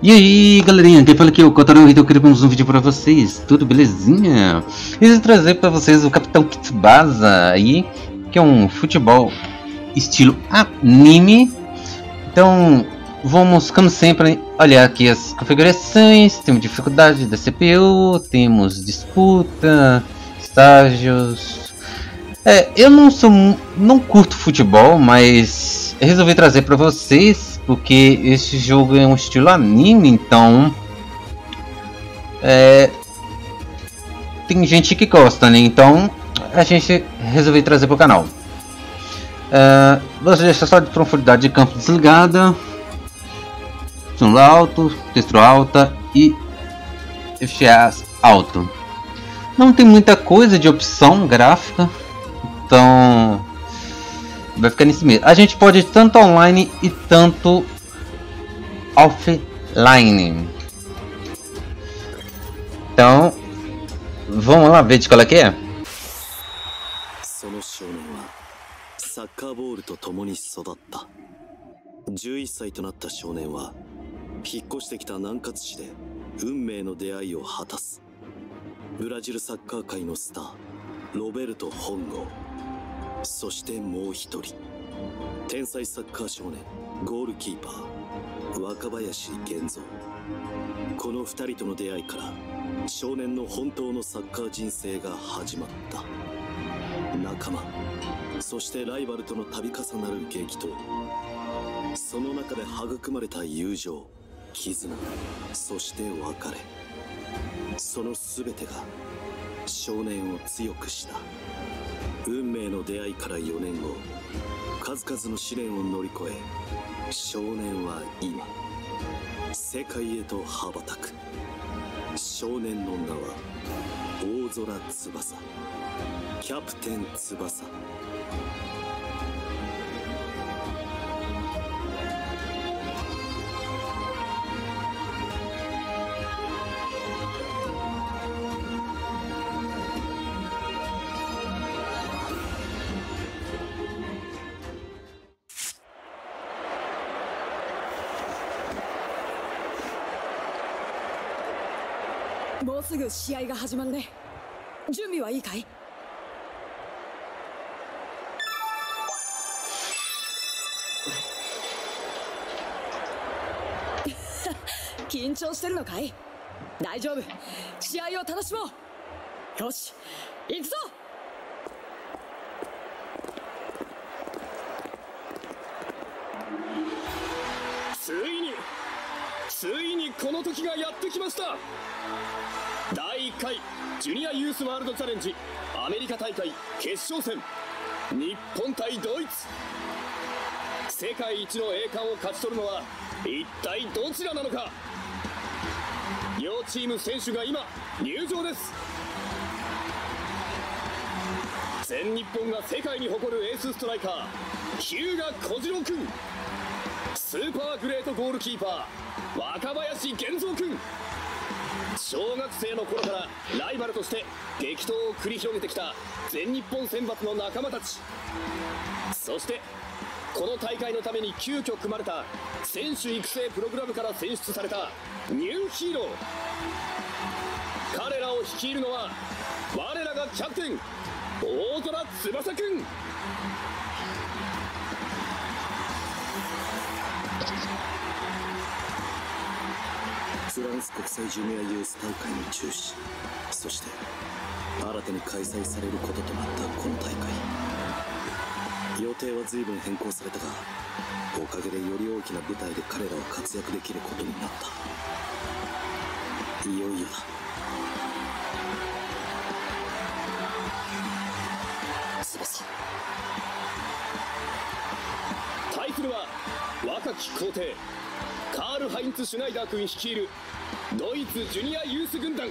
E aí galerinha, quem fala aqui é o Kotaro e eu queria mais um vídeo pra vocês, tudo belezinha? Eu vou trazer pra vocês o Capitão Tsubasa aí, que é um futebol estilo anime. Então vamos, como sempre, olhar aqui as configurações. Temos dificuldade da CPU, temos disputa, estágios. Eu não curto futebol, mas eu resolvi trazer pra vocês porque esse jogo é um estilo anime, então tem gente que gosta, né? Então a gente resolveu trazer pro canal. Vou deixar só de profundidade de campo desligada, som alto, textura alta e FPS alto. Não tem muita coisa de opção gráfica, então vai ficar nesse mesmo. A gente pode ir tanto online e tanto offline. Então vamos lá ver de qual é que é. サッカーボールと共に育った11歳となった少年は引っ越してきた南葛市で運命の出会いを果たす。ブラジルサッカー界のスターロベルト本郷、そしてもう一人天才サッカー少年ゴールキーパー若林源三。この2人との出会いから少年の本当のサッカー人生が始まった。仲間、そしてライバルとの度重なる激闘、その中で育まれた友情、絆、そして別れ、その全てが少年を強くした。運命の出会いから4年後、数々の試練を乗り越え少年は今世界へと羽ばたく。少年の名は大空翼、キャプテン翼。 もうすぐ試合が始まるね。準備はいいかい？緊張してるのかい？大丈夫、試合を楽しもう。よし、行くぞ。 ついにこの時がやってきました。第1回ジュニアユースワールドチャレンジアメリカ大会決勝戦、日本対ドイツ。世界一の栄冠を勝ち取るのは一体どちらなのか。両チーム選手が今入場です。全日本が世界に誇るエースストライカー日向小次郎君、スーパーグレートゴールキーパー若林源三君。小学生の頃からライバルとして激闘を繰り広げてきた全日本選抜の仲間たち。そしてこの大会のために急遽組まれた選手育成プログラムから選出されたニューヒーロー。彼らを率いるのは我らがキャプテン大空翼君。 フランス国際ジュニアユース大会の中止、そして新たに開催されることとなったこの大会。予定は随分変更されたが、おかげでより大きな舞台で彼らは活躍できることになった。いよいよだ。翼。 対するは若き皇帝カール・ハインツ・シュナイダー君率いるドイツジュニアユース軍団。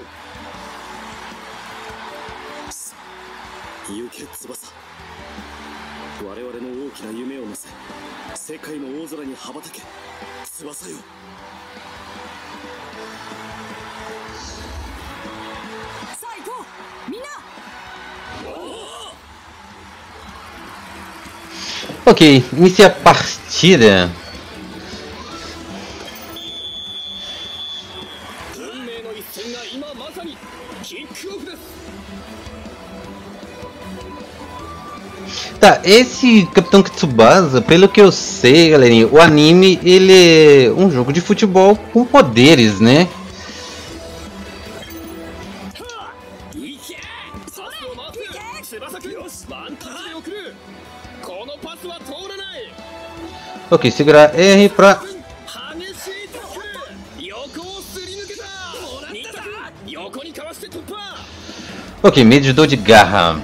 さあ行け翼。我々の大きな夢を乗せ世界の大空に羽ばたけ翼よ。 さあ行こうみんな。 Ok, inicia a partida. まさにキックオフです。 Tá, esse Capitão Tsubasa, pelo que eu sei, galerinha, o anime ele é um jogo de futebol com poderes, né? いけ、パスを回す。翼くん、ワンタッチで送る。このパスは通らない。 Ok, segurar R pra... 激しいタックル。横をすり抜けた。新田くん、横にかわして突破。 Ok, medidor de garra.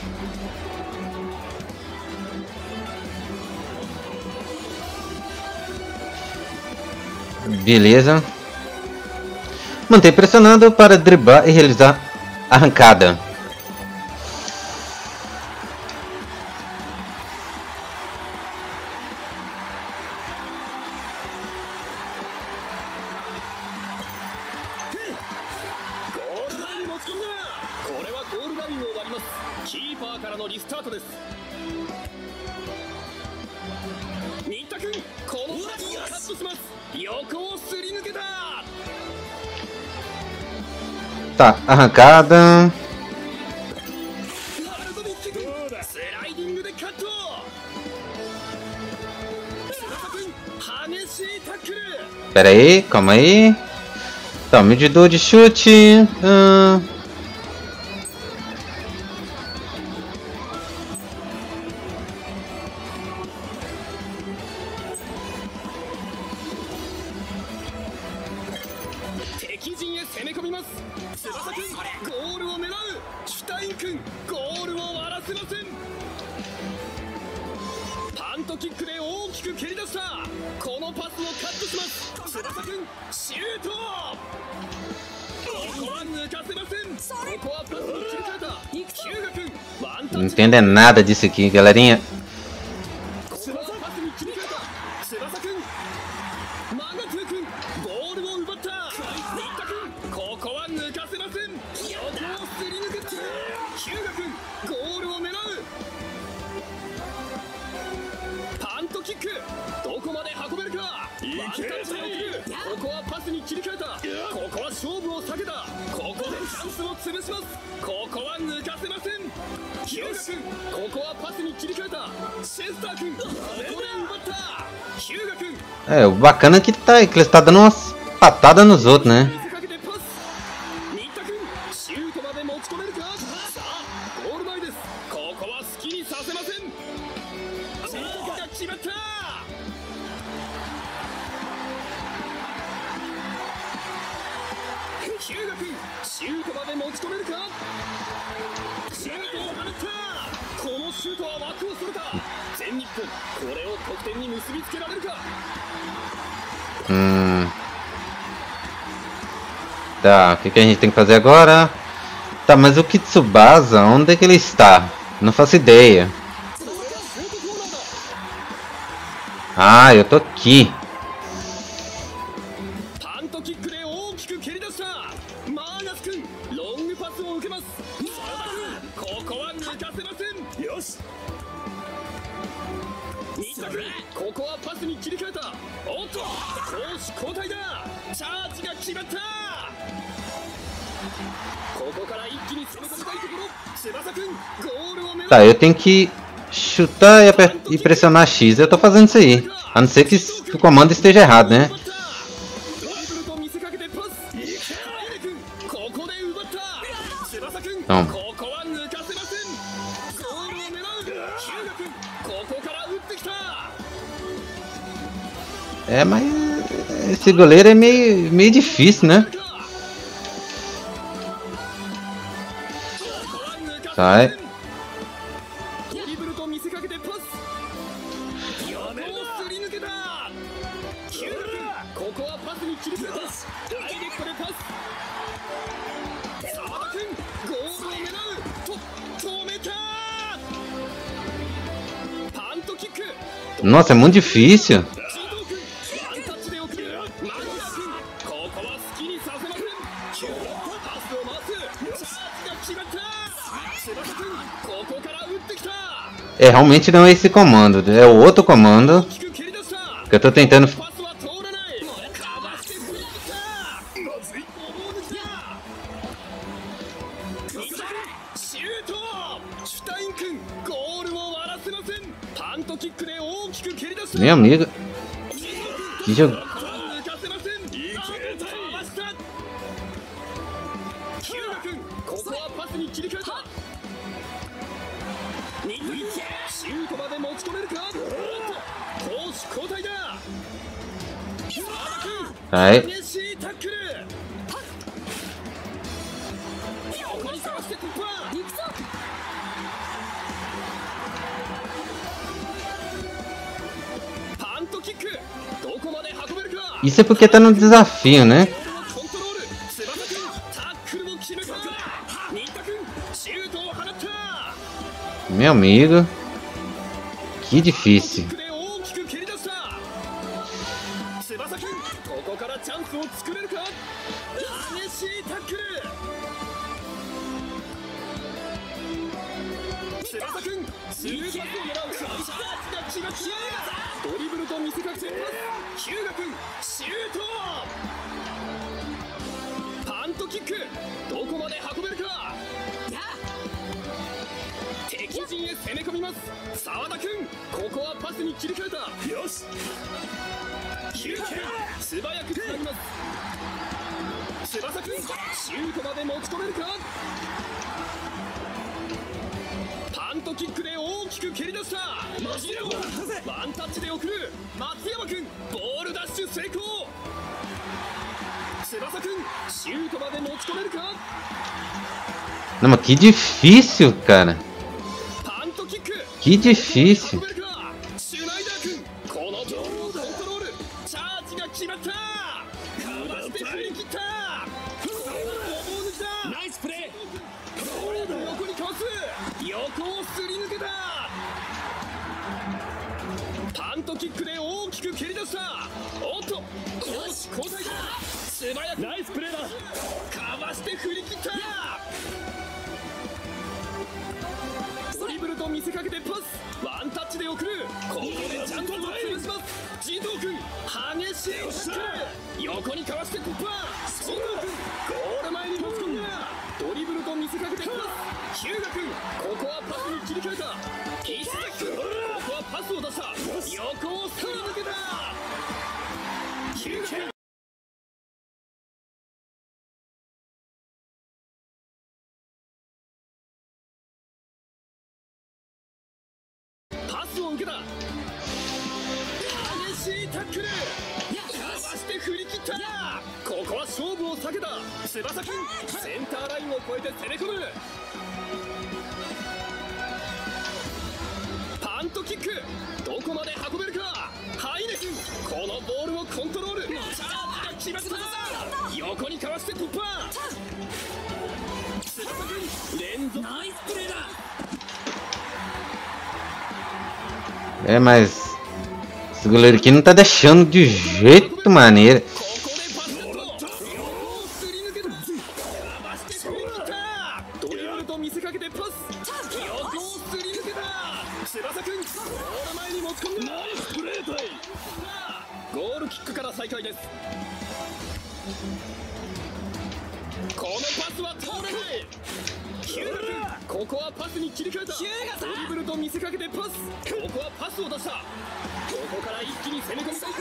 Beleza. Manter pressionado para driblar e realizar arrancada. Tá, arrancada. Pera aí, calma aí. Tá, medidor de chute. Não entendo nada disso aqui, galerinha. É, o bacana é que ele está dando umas patadas nos outros, né? Tá, o que a gente tem que fazer agora? Tá, mas o Kitsubasa, onde é que ele está? Não faço ideia. Ah, eu tô aqui. Tá, eu tenho que chutar e pressionar X. Eu tô fazendo isso aí. A não ser que o comando esteja errado, né? Então. É, mas esse goleiro é meio difícil, né? Sai. Nossa, é muito difícil. É, realmente não é esse comando, é o outro comando que eu tô tentando. シュート。シュタイン君ゴールを割らせません。パントキックで大きく蹴り出した。 Meu amigo, que jogo. 抜かせません。いいかわした。ヒューガ君ここはパスに切り替えた。シュートまで持ち込めるか。攻守交代だ。 はい。 激しいタックル。横にかわして突破。パントキックどこまで運べるか。 Isso é porque tá no desafio, né? コントロール。翼君タックルも決めた。新田君シュートを放った。 Meu amigo, que difícil. 大きく蹴り出した。翼君ここからチャンスを作れるか。激しいタックル。翼君スルーパスを狙う。チャージが決まった。ドリブルと見せかけてパス。ヒューガ君シュート。パントキックどこまで運べるか。敵陣へ攻め込みます。澤田君ここはパスに切り替えた。よし。ヒューガ君素早くつなぎます。翼君シュートまで持ち込めるか。パントキックで大きく蹴り出した。松山ワンタッチで送る。松山君ボールダッシュ成功。翼君シュートまで持ち込めるか。 Não, mas que difícil, cara. パントキック Que difícil. シュナイダー君このボールをコントロール。チャージが決まった。かわして振り切った。ナイスプレー。横にかわす。横をすり抜けた。パントキックで大きく蹴り出した。おっとよし交代だ。素早くナイスプレーだ。かわして振り切った。ドリブルと見せかけてパス。ワンタッチで送る。ここでちゃんと潰します。児童君激しいタックル。横にかわして突破。児童君ゴール前に持ち込んだ。ドリブルと見せかけてパス。ヒューガ君ここはパスに切り替えた。石崎君ここはパスを出した。横をすり抜けた。ヒューガ君パスを受けた。激しいタックル。かわして振り切った。ここは勝負を避けた。翼君センターラインを越えて攻め込む。パントキックどこまで運べるか。ハイネ君このボールをコントロール。チャージが決まった。横にかわして突破。翼君連続ナイスプレーだ。 É, mas esse goleiro aqui não tá deixando de jeito maneiro. Hugh ここはパスに切り替えた。ドリブルと見せかけてパス。ここはパスを出した。ここから一気に攻め込みたいとこ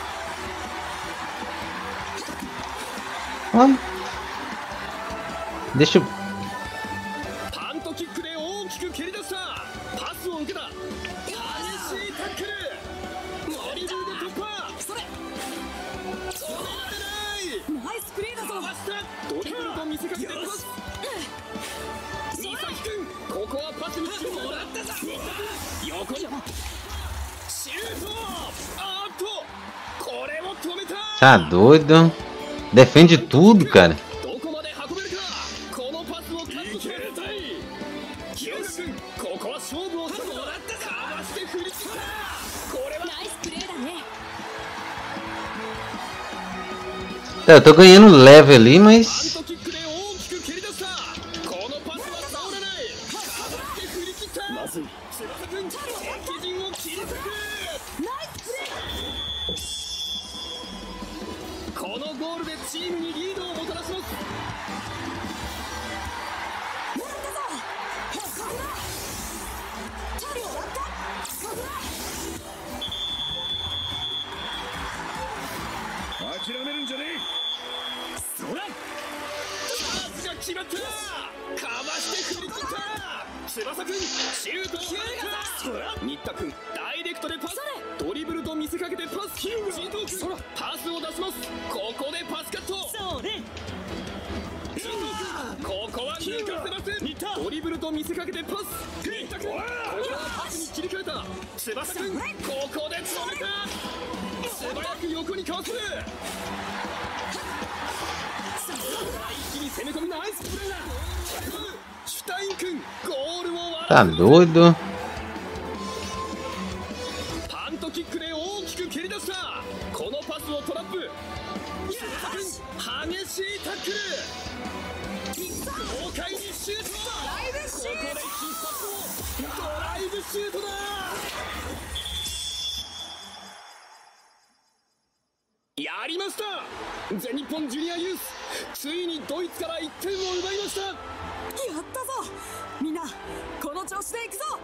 ろ。 Deixa eu... パントキックで大きく蹴り出した。パスを受けた。激しいタックル。ドリブルで突破。それ止まれない。ナイスプレーだぞ。ドリブルと見せかけてパス。三崎君ここはパスに切りもらったぞ。横にシュート。あーっとこれも止めた。 Tá doido? Defende tudo, cara. どこまで運べるか。このパスをカットする。清君ここは勝負をしてもらったぞ。かわして振り切った。これはナイスプレーだね。 Eu tô ganhando leve ali, mas... パントキックで大きく蹴り出した。このパスは倒れない。かわして振り切った。まずい。翼君敵陣を切り裂く。ナイスプレー。このゴールでチームにリードをもたらします。 かわして振り切った翼くんシュートを新田くんダイレクトでパスドリブルと見せかけてパスジートくんパスを出しますここでパスカットそうねここは抜かせませんドリブルと見せかけてパス新田くんここはパスに切り替えた翼くんここで止めた素早く横にかわす一気に攻め込みナイスプレーだシュタイン君ゴールを割ら Tá doido? パントキックで大きく蹴り出したこのパスをトラップ翼君激しいタックル豪快にシュートここで必殺のドライブシュートだやりました全日本ジュニアユースついにドイツから1点を奪いましたやったぞみんなこの調子でいくぞ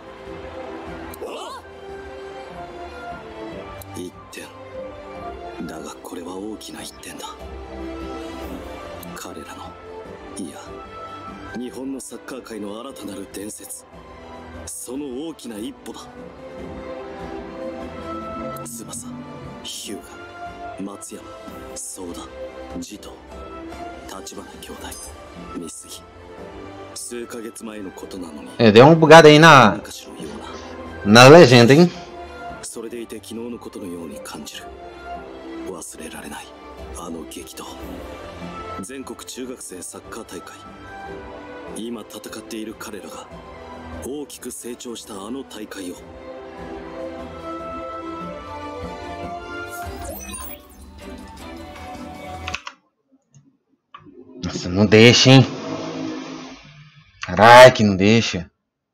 1点だがこれは大きな1点だ彼らのいや日本のサッカー界の新たなる伝説その大きな一歩だ翼日向松山相田慈瞳立花兄弟美杉数ヶ月前のことなのに Deu uma bugada aí na legenda, hein? それでいて昨日のことのように感じる忘れられないあの激闘全国中学生サッカー大会今戦っている彼らが大きく成長したあの大会を Nossa, não deixa, hein? Caralho, que não deixa.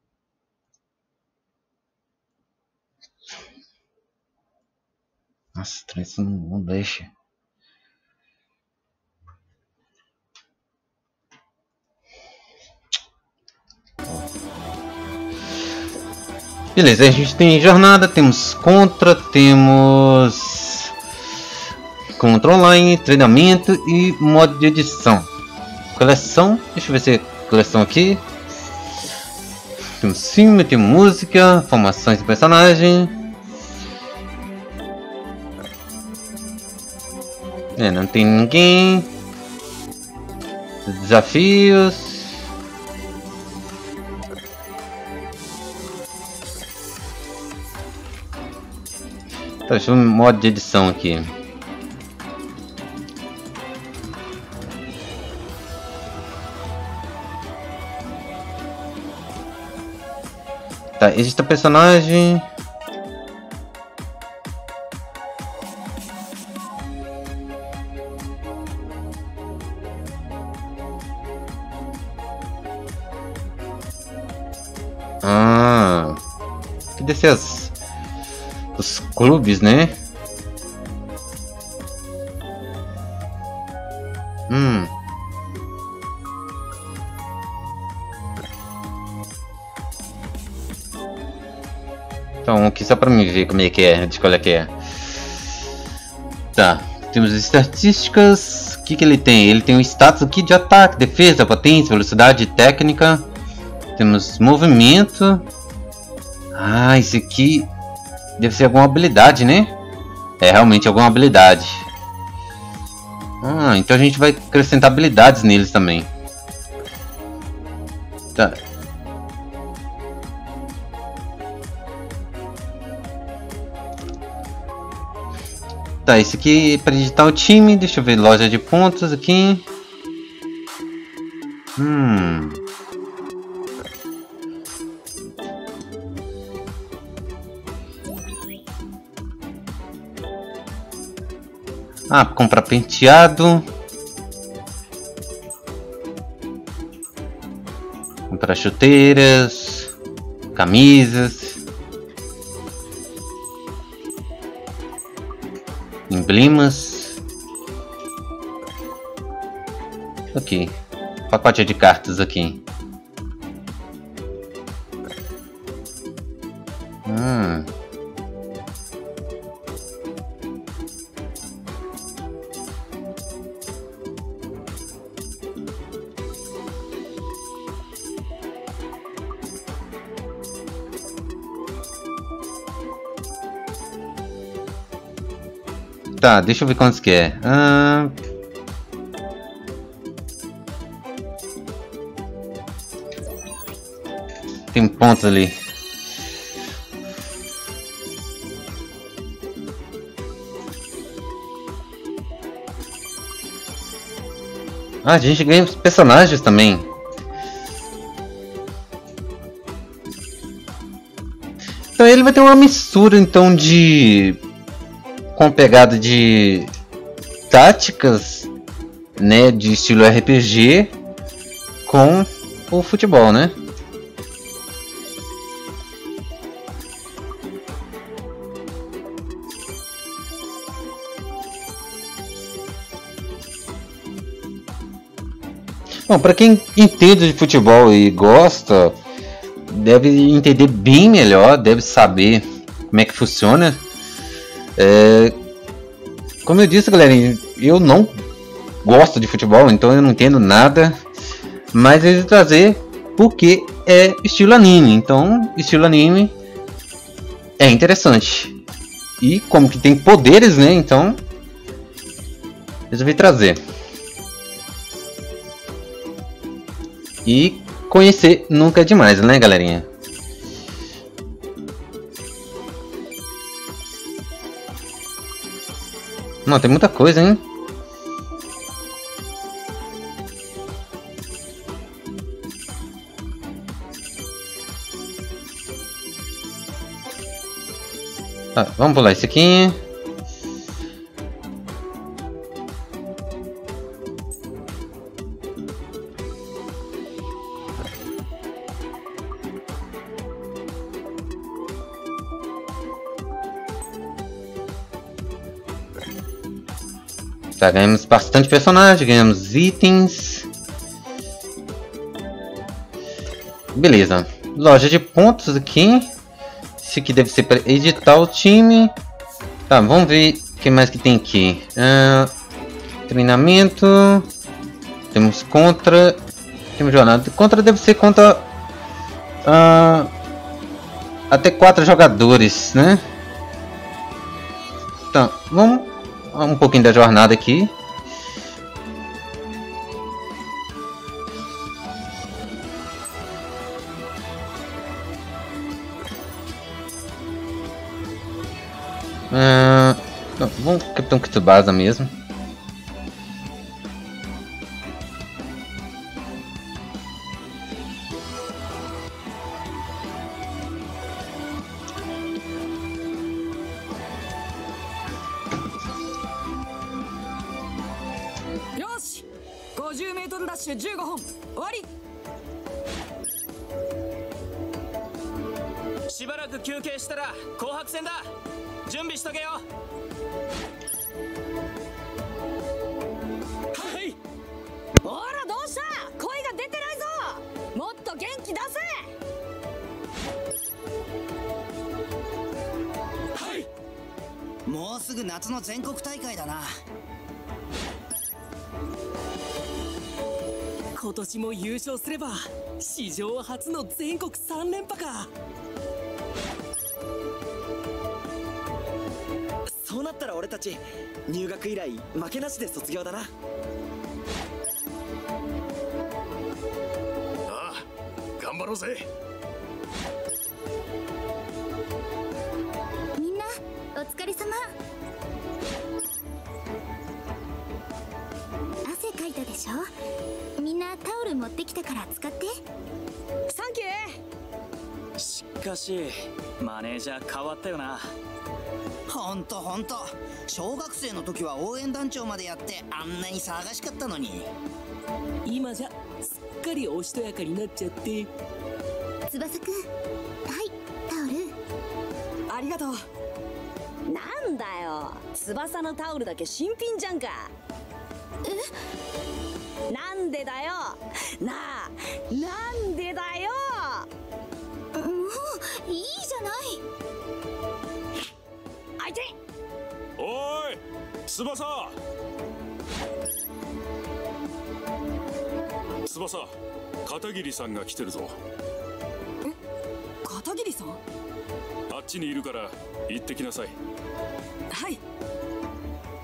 Nossa, isso não deixa. Beleza, a gente tem jornada, temos contra online, treinamento e modo de edição. Coleção, deixa eu ver se é coleção aqui. Temos filme, temos música, formações de personagem. Não tem ninguém. Desafios. Tá, deixa eu ver o modo de edição aqui. Tá, existe personagem. Que descer os clubes, né? Então, aqui só pra me ver como é que é, de qual é que é. Tá, temos estatísticas. O que ele tem? Ele tem o status aqui de ataque, defesa, potência, velocidade, técnica. Temos movimento. Ah, esse aqui deve ser alguma habilidade, né? É, realmente alguma habilidade. Ah, então a gente vai acrescentar habilidades neles também. Tá. Tá, esse aqui é para editar o time. Deixa eu ver, loja de pontos aqui. Ah, comprar penteado. Comprar chuteiras, camisas, emblemas. Ok, pacote de cartas aqui. Tá, deixa eu ver quantos que é. Tem pontos ali. Ah, a gente ganha os personagens também. Então ele vai ter uma mistura então de... com pegada de táticas, né, de estilo RPG com o futebol, né? Bom, para quem entende de futebol e gosta, deve entender bem melhor, deve saber como é que funciona. Como eu disse, galera, eu não gosto de futebol, então eu não entendo nada, mas eu vou trazer porque é estilo anime, então estilo anime é interessante. E como que tem poderes, né, então resolvi trazer. E conhecer nunca é demais, né, galerinha? Não, tem muita coisa, hein? Tá, vamos pular esse aqui. Tá, ganhamos bastante personagem, ganhamos itens. Beleza. Loja de pontos aqui. Esse aqui deve ser para editar o time. Tá, vamos ver o que mais que tem aqui. Treinamento. Temos contra. Temos jornada. Contra deve ser contra até 4 jogadores, né? Então, vamos um pouquinho da jornada aqui. Não, vamos pro Capitão Kitsubasa mesmo. Yoshi! 50m ダッシュ15本終わり。 しばらく休憩したら紅白戦だ。準備しとけよ。はい。 ほらどうした？声が出てないぞ。もっと元気出せ。 はい。 もうすぐ夏の全国大会だな。 今年も優勝すれば史上初の全国3連覇か。 そうなったら俺たち入学以来負けなしで卒業だな。ああ、頑張ろうぜ。 みんなお疲れ様。汗かいたでしょ。みんなタオル持ってきたから使って。 サンキュー。 しかしマネージャー変わったよな。 ほんと小学生の時は応援団長までやってあんなに騒がしかったのに。 今じゃすっかりおしとやかになっちゃって。 翼くん、はいタオル。 ありがとう。なんだよ、翼のタオルだけ新品じゃんか。なんでだよなあ、なんでだよ。 もういいじゃない。 相手。 おーい、翼。翼、片桐さんが来てるぞ。 片桐さん？ あっちにいるから行ってきなさい。 はい。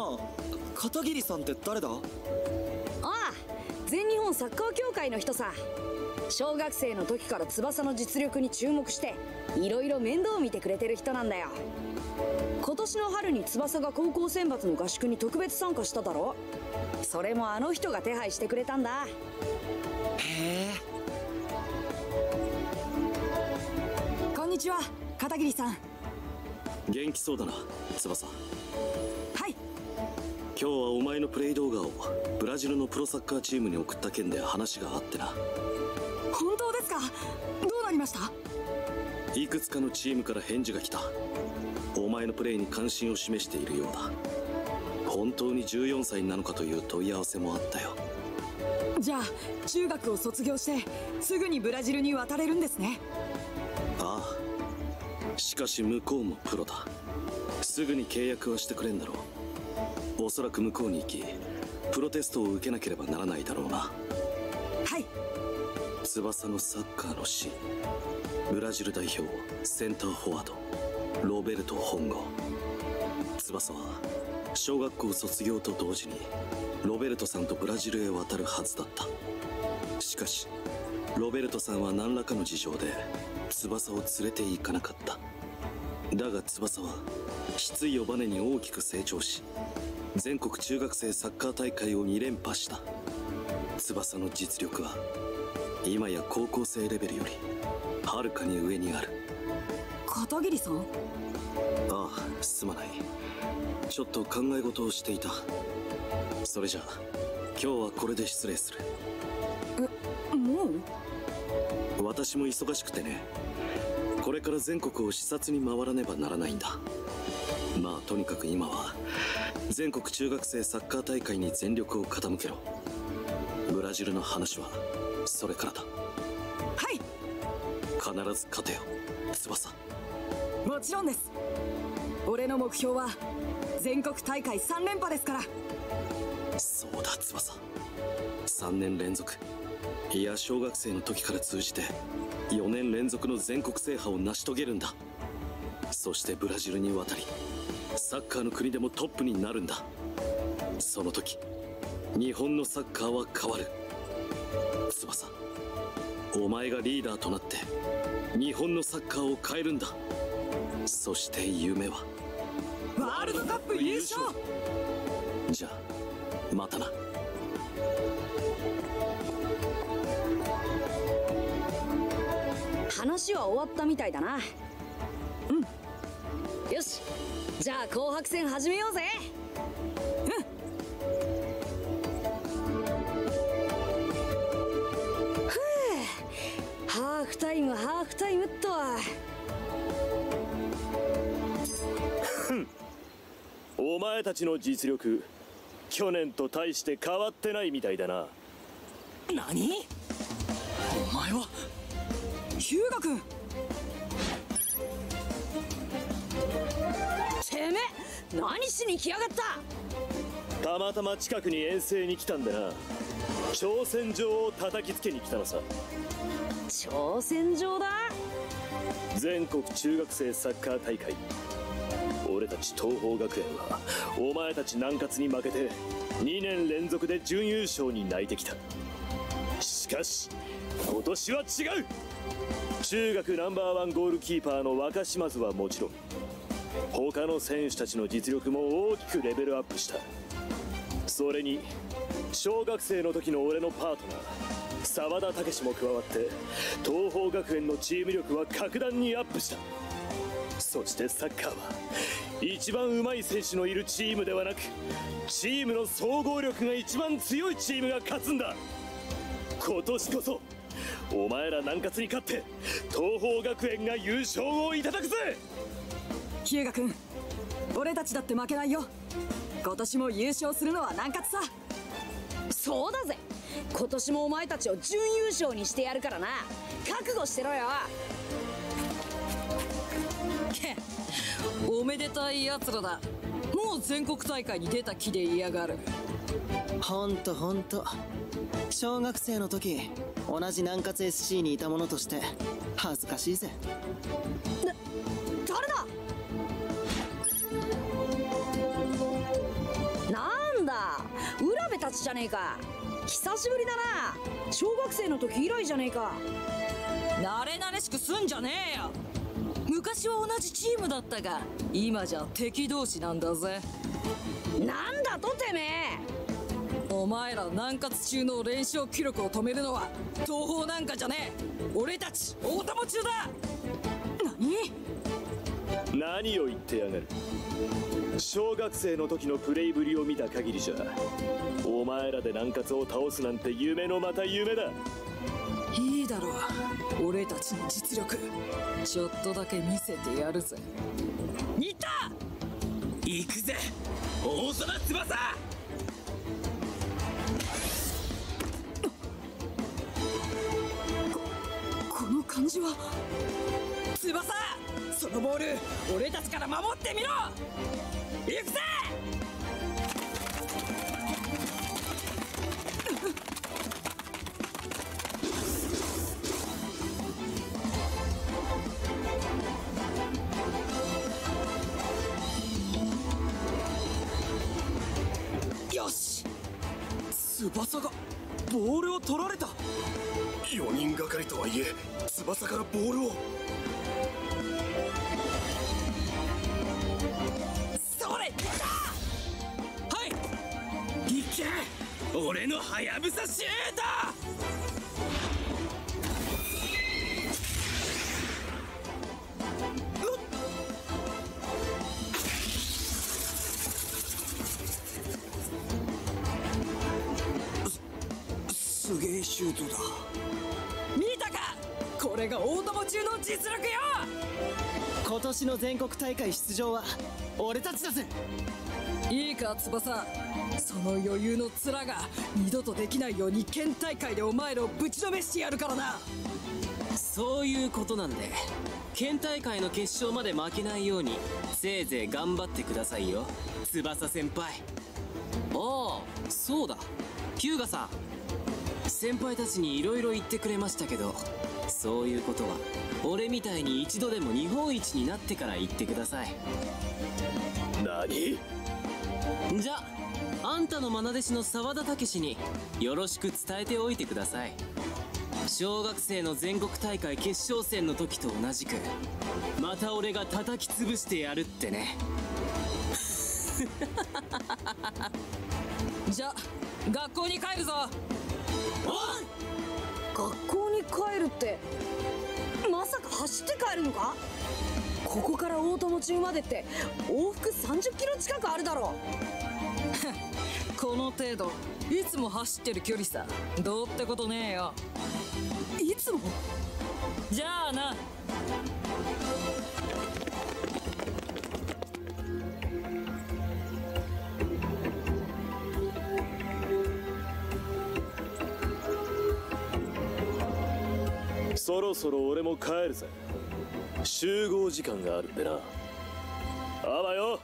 あ、片桐さんって誰だ？ ああ、全日本サッカー協会の人さ。小学生の時から翼の実力に注目していろいろ面倒を見てくれてる人なんだよ。今年の春に翼が高校選抜の合宿に特別参加しただろ。それもあの人が手配してくれたんだ。 へえ。 こんにちは、片桐さん。 元気そうだな、翼。 はい。 今日はお前のプレイ動画をブラジルのプロサッカーチームに送った件で話があってな。 本当ですか？どうなりました？ いくつかのチームから返事が来た。お前のプレイに関心を示しているようだ。本当に14歳なのかという問い合わせもあったよ。 じゃあ中学を卒業してすぐにブラジルに渡れるんですね。 ああ、しかし向こうもプロだ。すぐに契約はしてくれんだろう。おそらく向こうに行きプロテストを受けなければならないだろうな。 はい。 翼のサッカーの師、ブラジル代表センターフォワードロベルト本郷。翼は小学校卒業と同時にロベルトさんとブラジルへ渡るはずだった。しかしロベルトさんは何らかの事情で翼を連れて行かなかった。だが翼は失意をバネに大きく成長し、全国中学生サッカー大会を2連覇した。翼の実力は今や高校生レベルよりはるかに上にある。 片桐さん？ ああ、すまない。ちょっと考え事をしていた。それじゃあ今日はこれで失礼する。 もう？ 私も忙しくてね。これから全国を視察に回らねばならないんだ。まあとにかく今は全国中学生サッカー大会に全力を傾けろ。ブラジルの話はそれからだ。 はい。 必ず勝てよ、翼。 もちろんです。俺の目標は全国大会3連覇ですから。 そうだ翼、3年連続、いや小学生の時から通じて4年連続の全国制覇を成し遂げるんだ。そしてブラジルに渡りサッカーの国でもトップになるんだ。その時日本のサッカーは変わる。翼、お前がリーダーとなって日本のサッカーを変えるんだ。そして夢はワールドカップ優勝。 じゃあまたな。 話は終わったみたいだな。うん。よし、じゃあ紅白戦始めようぜ。ハーフタイムっと。 お前たちの実力去年と大して変わってないみたいだな。 何？お前はヒューガ君。てめえ何しに来やがった。 たまたま近くに遠征に来たんだな。挑戦状を叩きつけに来たのさ。 挑戦状だ。 全国中学生サッカー大会。俺たち東邦学園はお前たち南葛に負けて2年連続で準優勝に泣いてきた。しかし今年は違う。中学ナンバー1ゴールキーパーの若島津はもちろん他の選手たちの実力も大きくレベルアップした。それに小学生の時の俺のパートナー澤田武史も加わって東邦学園のチーム力は格段にアップした。そしてサッカーは一番上手い選手のいるチームではなくチームの総合力が一番強いチームが勝つんだ。今年こそお前ら南葛に勝って東邦学園が優勝をいただくぜ。 ヒューガ君、俺たちだって負けないよ。今年も優勝するのは南葛さ。そうだぜ、今年もお前たちを準優勝にしてやるからな。覚悟してろよ。 おめでたいやつらだ。もう全国大会に出た気でいやがる。 ほんと小学生の時同じ南葛 SC にいた者として恥ずかしいぜ。 誰だ？ たちじゃねえか。久しぶりだな。小学生の時以来じゃねえか。 慣れ慣れしくすんじゃねえよ。昔は同じチームだったが今じゃ敵同士なんだぜ。 なんだとてめえ。 お前ら南葛中の連勝記録を止めるのは東方なんかじゃねえ。俺たち大友中だ。 何を言ってやがる。小学生の時のプレイぶりを見た限りじゃお前らで南葛を倒すなんて夢のまた夢だ。 いいだろう、俺たちの実力ちょっとだけ見せてやるぜ。いた、行くぜ王様翼。この感じは。翼、そのボール俺たちから守ってみろ。行くぜ。よし、翼がボールを取られた。 4人がかりとはいえ翼からボールを。 それだ。はい、いけ俺のハヤブサシュート。すげえシュートだ。見たか、これが大友中の実力よ。 今年の全国大会出場は俺たちだぜ。 いいか翼、その余裕の面が二度とできないように県大会でお前らをぶちのめしてやるからな。 そういうことなんで県大会の決勝まで負けないようにせいぜい頑張ってくださいよ翼先輩。ああそうだ、日向さん先輩たちに色々言ってくれましたけど、そういうことは俺みたいに一度でも日本一になってから言ってください。 何？ じゃあんたの愛弟子の沢田武史によろしく伝えておいてください。小学生の全国大会決勝戦の時と同じくまた俺が叩き潰してやるってね。 じゃあ学校に帰るぞ。 学校に帰るってまさか走って帰るのか。ここから大友中までって往復30キロ近くあるだろう。この程度いつも走ってる距離さ。どうってことねえよ。 いつも。 じゃあな。 そろそろ俺も帰るぜ。集合時間があるんでな。あわよ。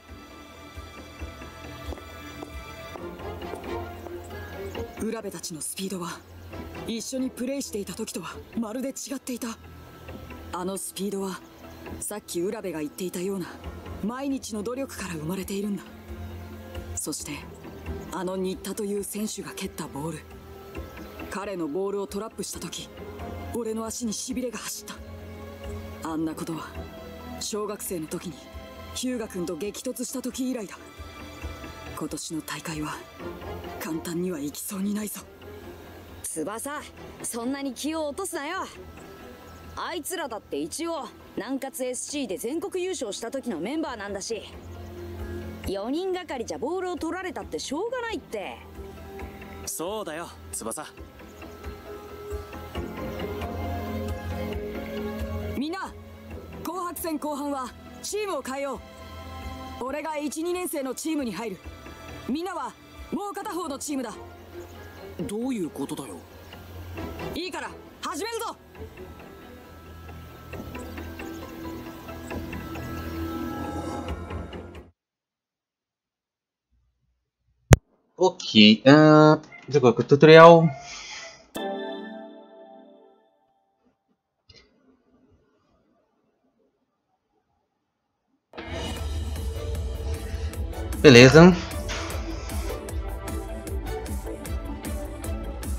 浦部たちのスピードは一緒にプレイしていた時とはまるで違っていた。あのスピードはさっき浦部が言っていたような毎日の努力から生まれているんだ。そしてあの新田という選手が蹴ったボール、彼のボールをトラップした時俺の足にしびれが走った。あんなことは小学生の時に日向君と激突した時以来だ。今年の大会は簡単にはいきそうにないぞ。 翼、そんなに気を落とすなよ。あいつらだって一応南葛 SC で全国優勝した時のメンバーなんだし、4人がかりじゃボールを取られたってしょうがないって。 そうだよ翼。 みんな紅白戦後半はチームを変えよう。俺が 1,2 年生のチームに入る。みんなはもう片方のチームだ。 どういうことだよ。 いいから始めるぞ。 Ok, jogo com o tutorial. Beleza.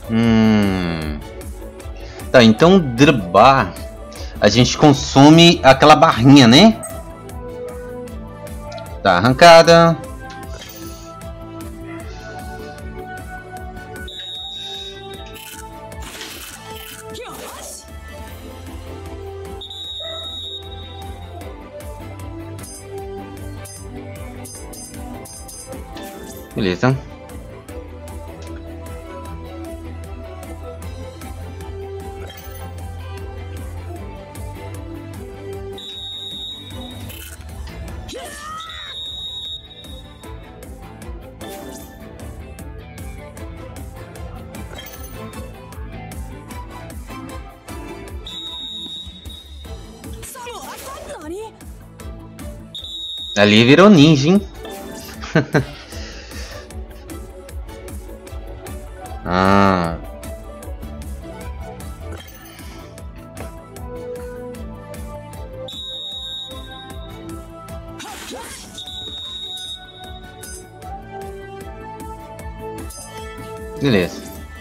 Tá, então driblar. A gente consome aquela barrinha, né? Tá, arrancada. Beleza. Ali virou ninja, hein? Ah. Beleza.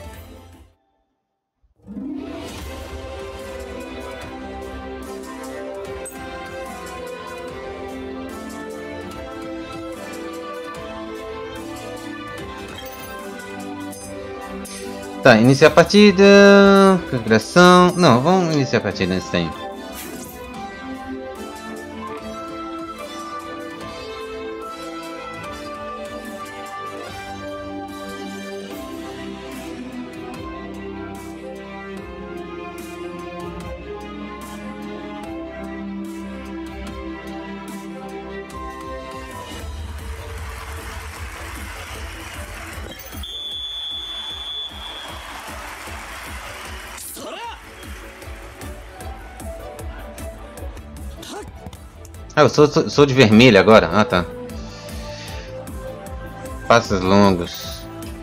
Tá, iniciar a partida. Configuração. Não, vamos iniciar a partida nesse tempo. Ah, eu sou de vermelho agora? Ah, tá. Passos longos.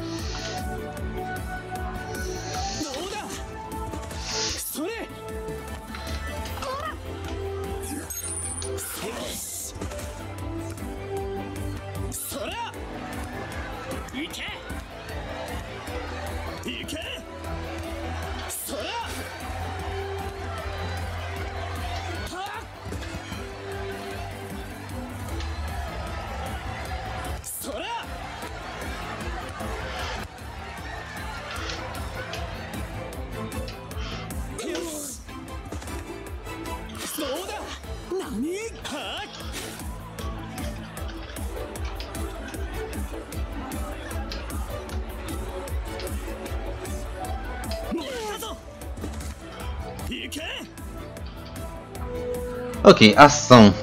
Ok, ação.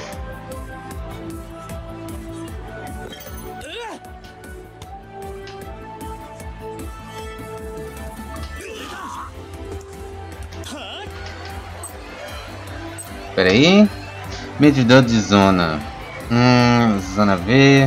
Espera aí. Medidor de zona. Zona V.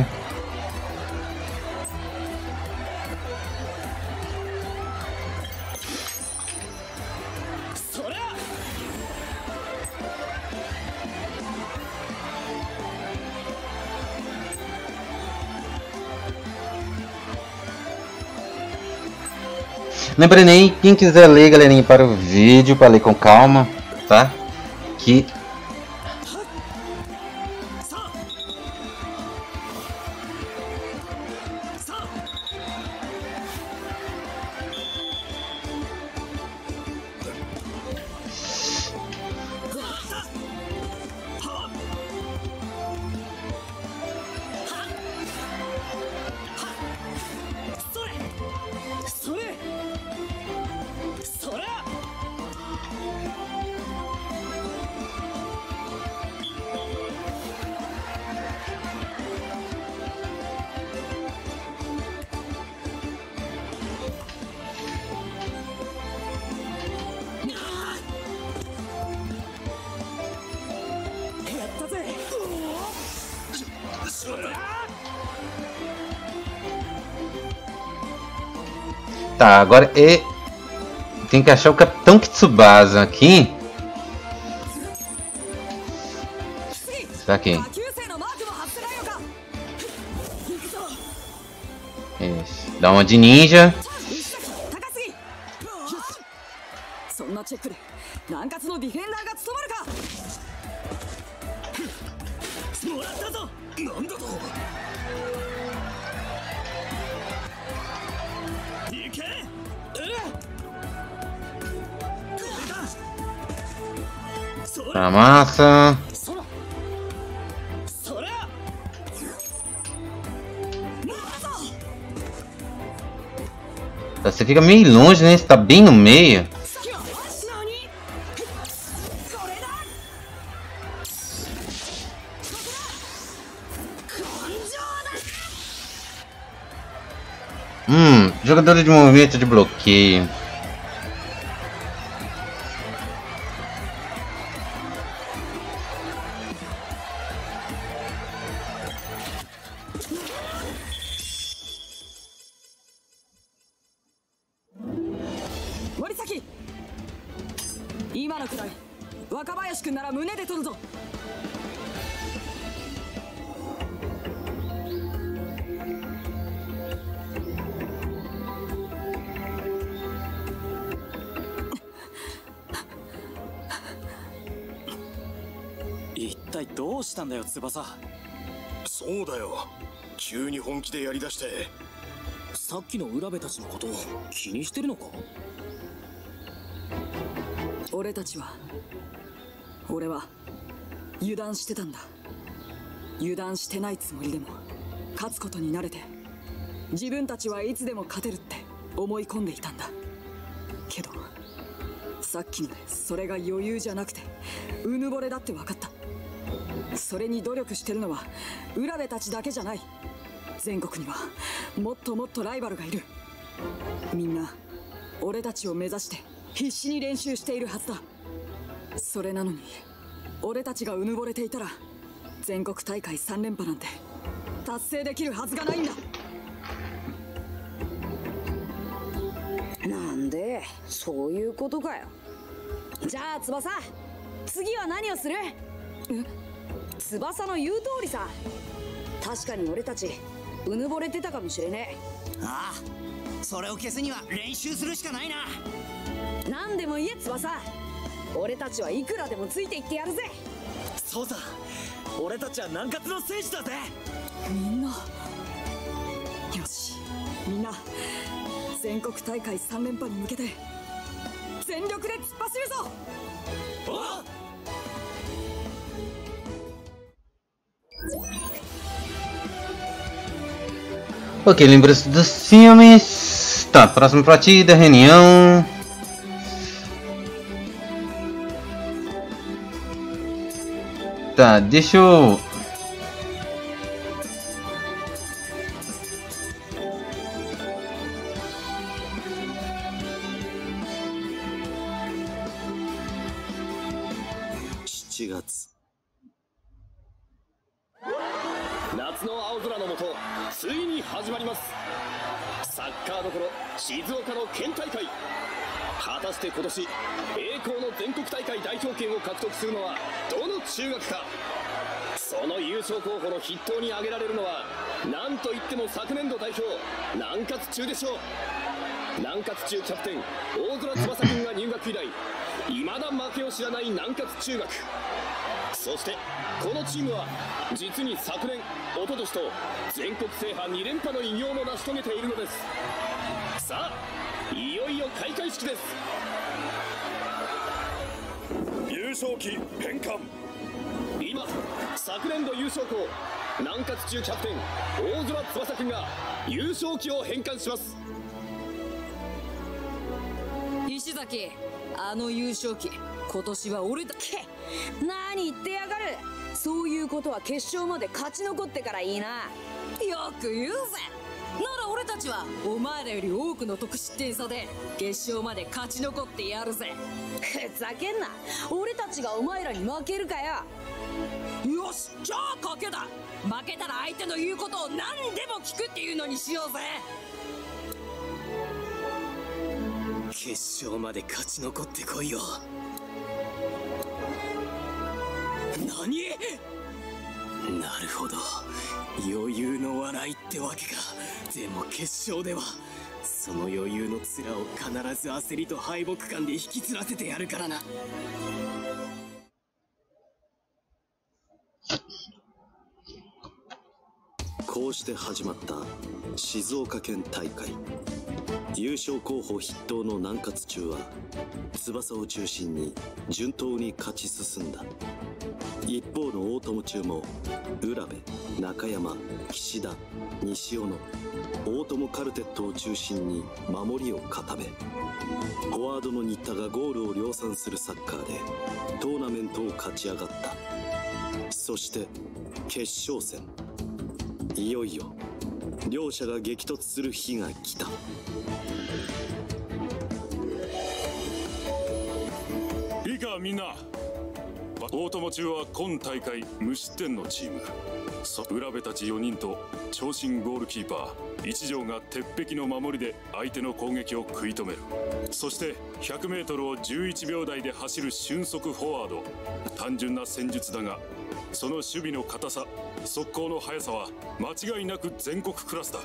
Lembrando aí, quem quiser ler, galerinha, para o vídeo, para ler com calma, tá? Que tá, agora tem que achar o Capitão Kitsubasa aqui. Tá aqui. Isso. Dá uma de ninja. なチェックで南葛のディフェンダーが務まるか。 もらったぞ。なんだと。行け。 A massa. Você fica meio longe, né? Você tá bem no meio. Jogadores de movimento de bloqueio. Morisaki! 今のくらい若林くんなら胸で取るぞ。 一体どうしたんだよ翼。そうだよ、急に本気でやりだして。さっきの浦部たちのことを気にしてるのか。 俺は油断してたんだ。油断してないつもりでも勝つことに慣れて自分たちはいつでも勝てるって思い込んでいたんだけど、さっきのでそれが余裕じゃなくてうぬぼれだって分かった。それに努力してるのは浦部たちだけじゃない。全国にはもっともっとライバルがいる。みんな俺たちを目指して必死に練習しているはずだ。それなのに俺たちがうぬぼれていたら全国大会3連覇なんて達成できるはずがないんだ。 なんでそういうことかよ。じゃあ翼、次は何をする？翼の言う通りさ。確かに俺たちうぬぼれてたかもしれねえ。 ああ、それを消すには練習するしかないな。 何でも言え翼、俺たちはいくらでもついていってやるぜ。 そうさ、俺たちは南葛の戦士だぜ。 みんなよし、みんな全国大会3連覇に向けて全力で突っ走るぞ。 Ok, lembra-se dos filmes. Tá, próxima partida, reunião. Tá, deixa eu... 静岡の県大会。果たして今年栄光の全国大会代表権を獲得するのはどの中学か。その優勝候補の筆頭に挙げられるのは何といっても昨年度代表南葛中でしょう。南葛中キャプテン大空翼君が入学以来未だ負けを知らない南葛中学。そしてこのチームは実に昨年一昨年と全国制覇2連覇の偉業も成し遂げているのです。さあ、いよいよ開会式です。優勝旗返還。今昨年度優勝校南葛中キャプテン大空翼君が優勝旗を返還します。 石崎、あの優勝旗今年は俺だ。 何言ってやがる。そういうことは決勝まで勝ち残ってからいいな。 よく言うぜ。なら俺たちはお前らより多くの得失点差で決勝まで勝ち残ってやるぜ。 ふざけんな。俺たちがお前らに負けるかよ。 よし、じゃあ賭けだ。負けたら相手の言うことを何でも聞くっていうのにしようぜ。 決勝まで勝ち残ってこいよ。何？なるほど、余裕の笑いってわけか。でも決勝ではその余裕の面を必ず焦りと敗北感で引きつらせてやるからな。 こうして始まった静岡県大会。優勝候補筆頭の南葛中は翼を中心に順当に勝ち進んだ。一方の大友中も浦部、中山、岸田、西尾の大友カルテットを中心に守りを固め、フォワードの新田がゴールを量産するサッカーでトーナメントを勝ち上がった。そして決勝戦、いよいよ両者が激突する日が来た。 いいかみんな、大友中は今大会無失点のチーム。浦部たち4人と長身ゴールキーパー一条が鉄壁の守りで相手の攻撃を食い止める。そして 100m を11秒台で走る俊足フォワード。単純な戦術だがその守備の堅さ、速攻の速さは間違いなく全国クラスだ。はい。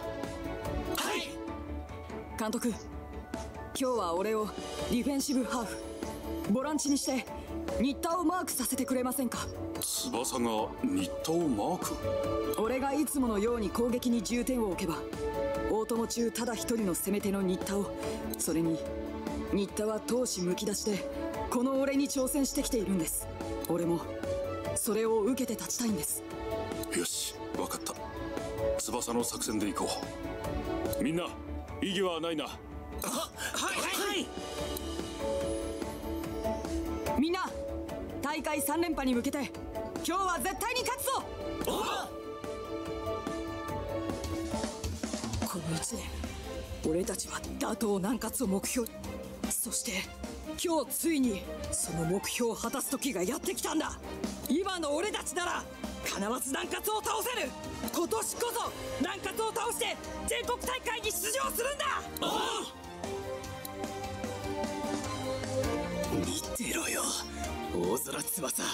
監督、今日は俺をディフェンシブハーフ、ボランチにして新田をマークさせてくれませんか。 翼が新田をマーク。 俺がいつものように攻撃に重点を置けば、大友中ただ一人の攻め手の新田を、それに新田は闘志むき出しでこの俺に挑戦してきているんです。俺もそれを受けて立ちたいんです。 よし、分かった。翼の作戦でいこう。みんな異議はないな。 はいはい。 みんな大会3連覇に向けて今日は絶対に勝つぞ。この1年俺たちは打倒南葛を目標、そして今日ついにその目標を果たす時がやってきたんだ。今の俺たちなら必ず南葛を倒せる。今年こそ南葛を倒して全国大会に出場するんだ。 見てろよ大空翼。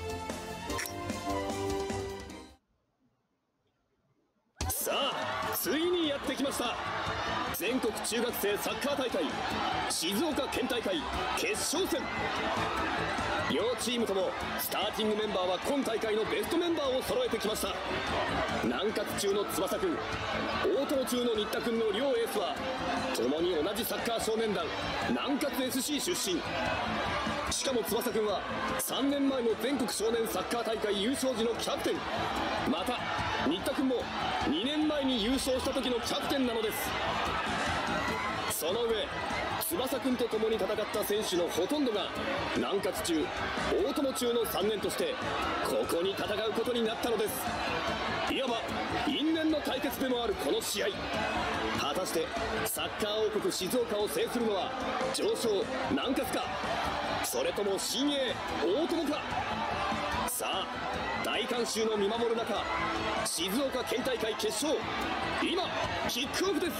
さあついにやってきました。全国中学生サッカー大会静岡県大会決勝戦。両チームともスターティングメンバーは今大会のベストメンバーを揃えてきました。南葛中の翼くん、大友中の新田くんの両エースは共に同じサッカー少年団南葛 SC 出身。しかも翼くんは3年前の全国少年サッカー大会優勝時のキャプテン、また新田くんも2年前に優勝した時のキャプテンなのです。その上翼くんと共に戦った選手のほとんどが南葛中、大友中の3年としてここに戦うことになったのです。いわば因縁の対決でもあるこの試合、果たしてサッカー王国静岡を制するのは常勝南葛か、それとも新鋭大友か。さあ大観衆の見守る中、静岡県大会決勝、今キックオフです。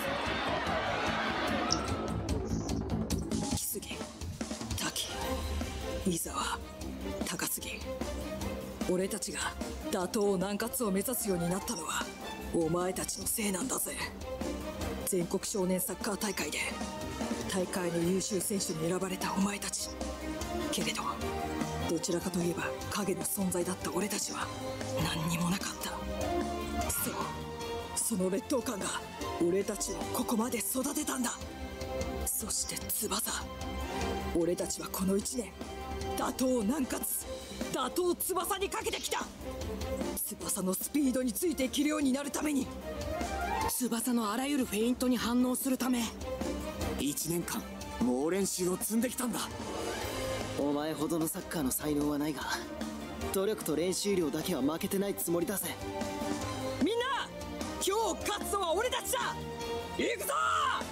木杉、滝、伊沢、高杉、俺たちが打倒南葛を目指すようになったのはお前たちのせいなんだぜ。全国少年サッカー大会で大会の優秀選手に選ばれたお前たち。けれどどちらかといえば影の存在だった俺たちは何にもなかった。そう、その劣等感が俺たちをここまで育てたんだ。そして翼、俺たちはこの1年打倒南葛、打倒翼にかけてきた。翼のスピードについていけるようになるために、 翼のあらゆるフェイントに反応するため1年間猛練習を積んできたんだ。 お前ほどのサッカーの才能はないが、努力と練習量だけは負けてないつもりだぜ。 みんな今日勝つのは俺たちだ。行くぞ。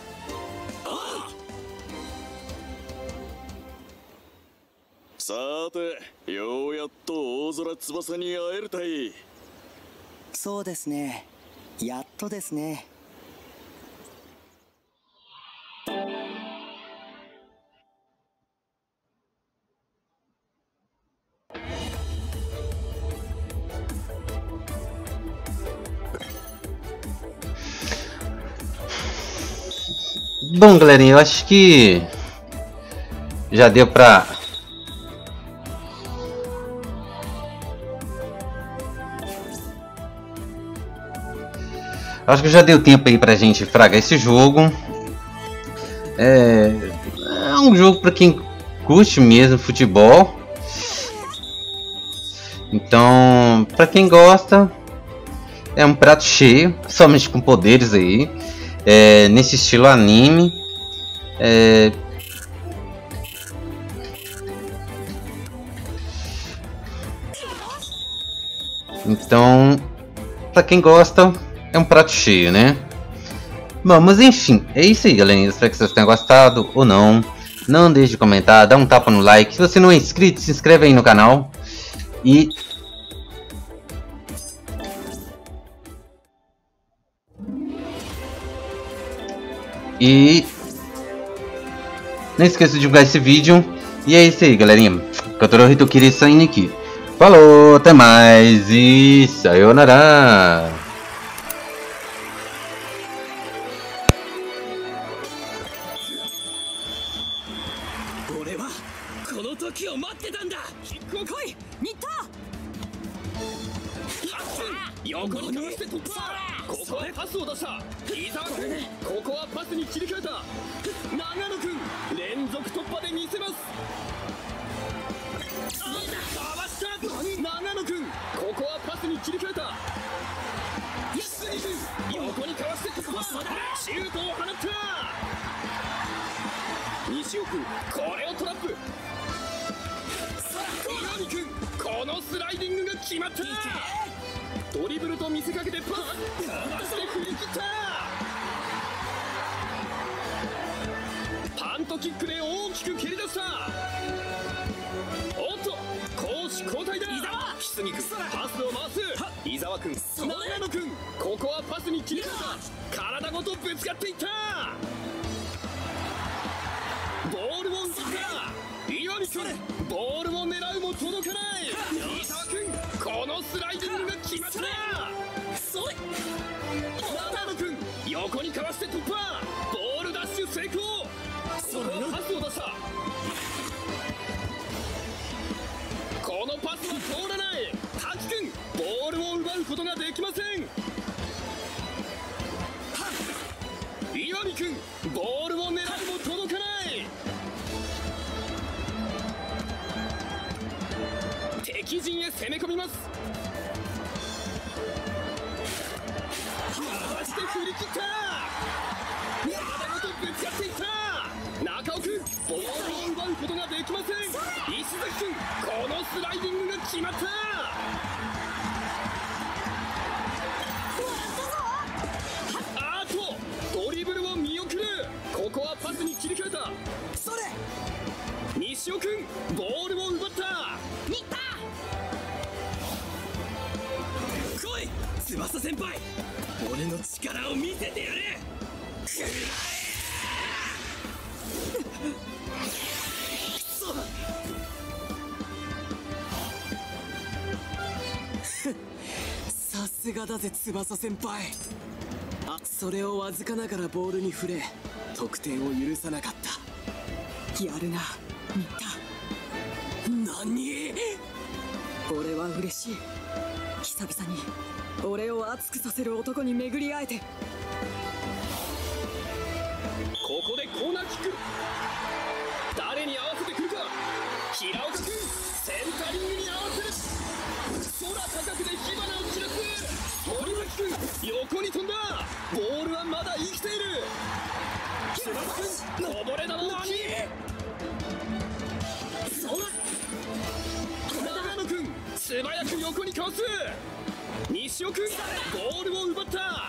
さて、ようやっと大空翼に会えるたい。 そうですね、やっとですね。 Bom, galerinha, eu acho que já deu pra... Acho que já deu tempo aí pra gente fragar esse jogo. É um jogo pra quem curte mesmo futebol. Então, pra quem gosta, é um prato cheio, somente com poderes aí. Nesse estilo anime. Então, pra quem gosta, é um prato cheio, né? Bom, mas enfim, é isso aí, galerinha. Espero que vocês tenham gostado ou não. Não deixe de comentar, dá um tapa no like. Se você não é inscrito, se inscreve aí no canal. E não esqueça de divulgar esse vídeo. E é isso aí, galerinha. Kotaro Hitokiri saindo aqui. Falou, até mais e sayonara. 時を待ってたんだ。キックを来い、新田。横にかわして突破。ここはパスを出した。伊沢君、ここはパスに切り替えた。長野君、連続突破で見せます。かわした。長野君、ここはパスに切り替えた。杉君、横にかわして突破。シュートを放った。西尾君、これをトラップ。岩見君、このスライディングが決まった。ドリブルと見せかけてパス。かわして振り切った。パントキックで大きく蹴り出した。おっと、攻守交代だ。木杉君、パスを回す。伊沢君、長野君、ここはパスに切り替えた。体ごとぶつかっていった。ボールを奪った。岩見君、ボールを狙うも届かない。伊沢君、このスライディングが決まった。それ長野君、横にかわして突破。ボールダッシュ成功。そのパスを出した。このパスは通らない。滝君、ボールを奪うことができません。岩見君、ボールを狙うも届かない。敵陣へ攻め込みます。かわして振り切った。体ごとぶつかっていった。中尾君、ボールを奪うことができません。石崎君、このスライディングが決まった。あとドリブルを見送る。ここはパスに切り替えた。それ西尾君、ボールを奪った。新田、来い翼先輩、俺の力を見せてやれ。さすがだぜ翼先輩。それをわずかながらボールに触れ得点を許さなかった。やるな新田。何？俺は嬉しい。久々に俺を熱くさせる男に巡り会えて。ここでコーナーキック。誰に合わせてくるか。平岡君、センタリングに合わせる。空高くで火花を散らす。森脇君、横に飛んだ。ボールはまだ生きている。翼君、こぼれ球をキー。長野君、素早く横にかわす。西尾君、ボールを奪った。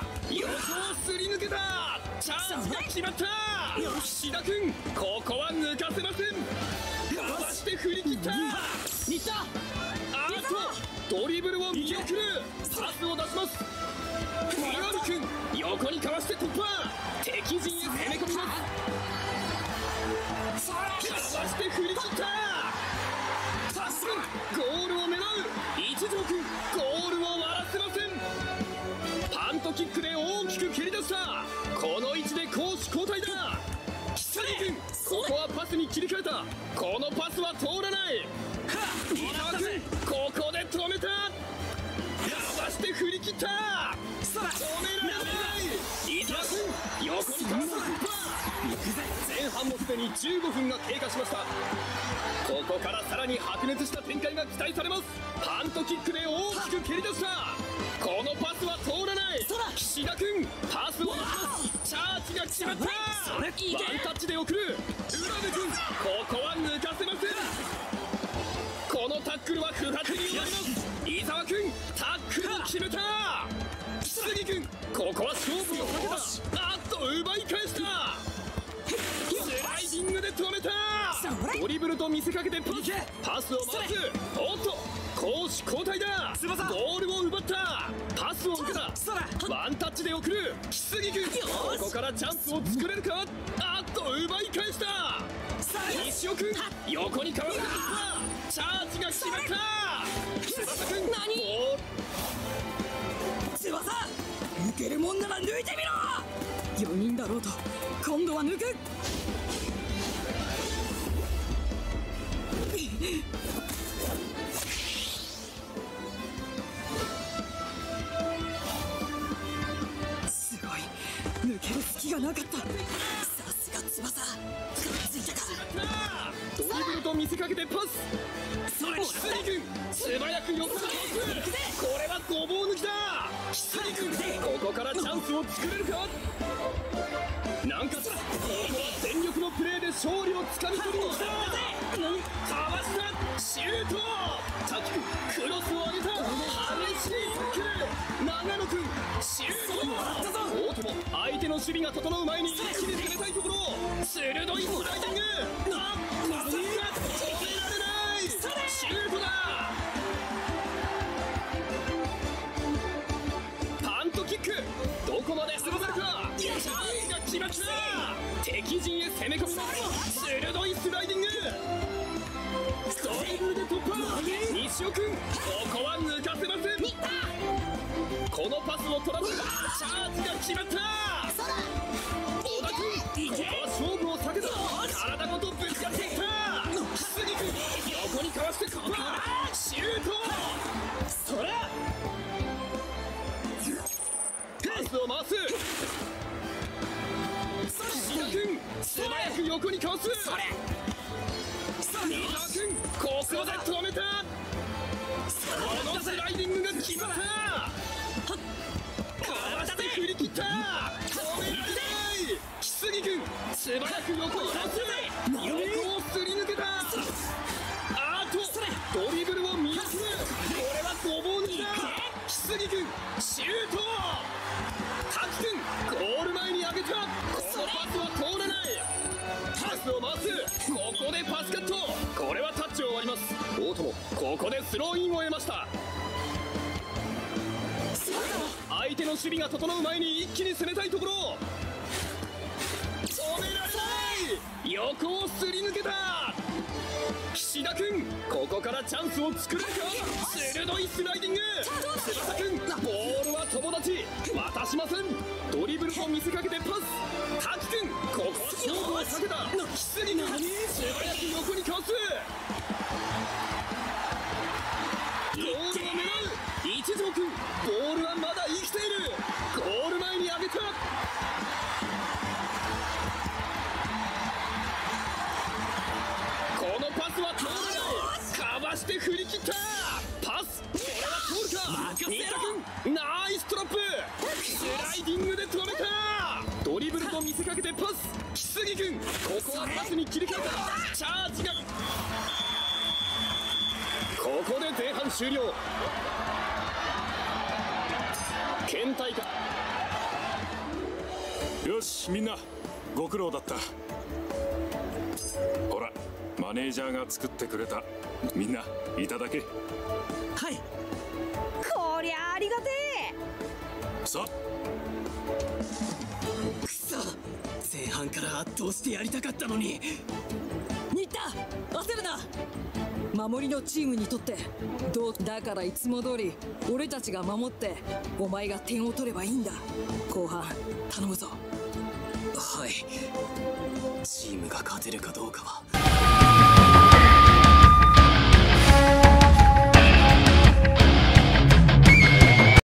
横をすり抜けた。チャンスが決まった。菱田君、ここは抜かせません。かわして振り切った。新田、あとドリブルを見送る。パスを出します。岩見君、横にかわして突破。敵陣へ攻め込みます。かわして振り切った。タス君、ゴールを狙う。一条君、ゴールを割らせません。パントキックで大きく蹴り出した。この位置で攻守交代だ。 このパスは通らない。伊沢君、ここで止めた。かわして振り切った。止められない。伊沢君、横にかわすスーパー。前半もすでに15分が経過しました。ここからさらに白熱した展開が期待されます。パントキックで大きく蹴り出した。このパスは通らない。岸田君、パスを出す。チャージが決まった。ワンタッチで送る。浦部君、ここは抜かせません。このタックルは不発に終わります。伊沢君、タックルを決めた。杉君、ここは勝負をかけた。あっと奪い返した。スライディングで止めた。ドリブルと見せかけてパスを回す。おっと攻守交代だ。ボールを奪った。パスを受けた。ワンタッチで送る。木杉君、ここからチャンスを作れるか。あっと奪い返した。西尾君、横にかわる。チャージが決まった。翼君、 翼、抜けるもんなら抜いてみろ。4人だろうと今度は抜く。すごい、抜ける隙がなかった。さすが翼、ついたか。 ドリブルと見せかけてパス。それ木杉君、素早く横にこれはごぼう抜きだ。木杉君、ここからチャンスを作れるか。なんかここは全力のプレーで勝利をつかみ取りに来た。かわした。シュート。滝君、クロスを上げた。激しいタックル。長野君、シュート。大友、相手の守備が整う前に一気に攻めたいところ。鋭いスライディング。止められない。シュートだ。パントキック、どこまで進むか。チャンスが決まった。敵陣へ攻め込む。鋭いスライディング。ドリブルで突破。西尾君、ここは抜かせません。このパスを取らずチャージが決まった。小田君、ここは勝負を避けた。体ごとぶつかっていった。杉君、横にかわして突破。シュート。それパスを回す。石田君、素早く横にかわす。伊沢君、ここで止めた。このスライディングが決まった。かわして振り切った。止められない。木杉君、素早く横にかわす。横をすり抜けた。あとドリブルを見送る。これはごぼう抜きだ。木杉君、シュート。滝君、ゴール前に上げた。このパスは通らない。パスを回す。ここでパスカット。これはタッチを割ります。大友、ここでスローインを得ました。相手の守備が整う前に一気に攻めたいところ。止められない。横をすり抜けた。岸田君、ここからチャンスを作れるか。鋭いスライディング。翼君、ボールは友達、渡しません。ドリブルと見せかけてパス。滝君、ここは勝負を避けた。木杉君、素早く横にかわす。ゴールを狙う。一条君、ボールはまだ生きている。ゴール前に上げた。このパスは通らない。かわして振り切った。パス、これは通るか。新田君、ナイストラップ。スライディングで止めた。ドリブルと見せかけてパス。木杉君、ここはパスに切り替えた。チャージが。ここで前半終了。県大会。 よし、みんなご苦労だった。ほら、マネージャーが作ってくれた。みんないただけ。 はい。 こりゃありがてえ。さくそ、前半から圧倒してやりたかったのに。新田、焦るな。守りのチームにとってだからいつも通り俺たちが守ってお前が点を取ればいいんだ。後半頼むぞ。 はい、チームが勝てるかどうかは